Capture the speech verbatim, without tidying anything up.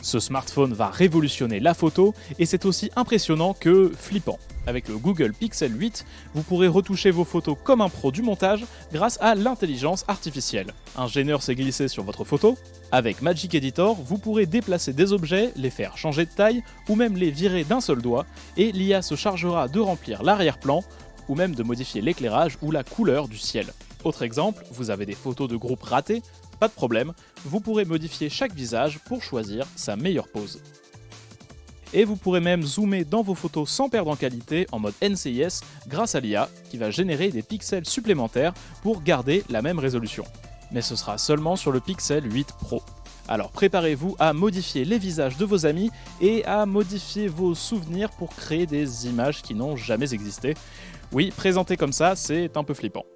Ce smartphone va révolutionner la photo et c'est aussi impressionnant que flippant. Avec le Google Pixel huit, vous pourrez retoucher vos photos comme un pro du montage grâce à l'intelligence artificielle. Un gêneur s'est glissé sur votre photo? Avec Magic Editor, vous pourrez déplacer des objets, les faire changer de taille ou même les virer d'un seul doigt et l'I A se chargera de remplir l'arrière-plan ou même de modifier l'éclairage ou la couleur du ciel. Autre exemple, vous avez des photos de groupe ratées? Pas de problème, vous pourrez modifier chaque visage pour choisir sa meilleure pose. Et vous pourrez même zoomer dans vos photos sans perdre en qualité en mode N C I S grâce à l'I A qui va générer des pixels supplémentaires pour garder la même résolution. Mais ce sera seulement sur le Pixel huit Pro. Alors préparez-vous à modifier les visages de vos amis et à modifier vos souvenirs pour créer des images qui n'ont jamais existé. Oui, présenté comme ça, c'est un peu flippant.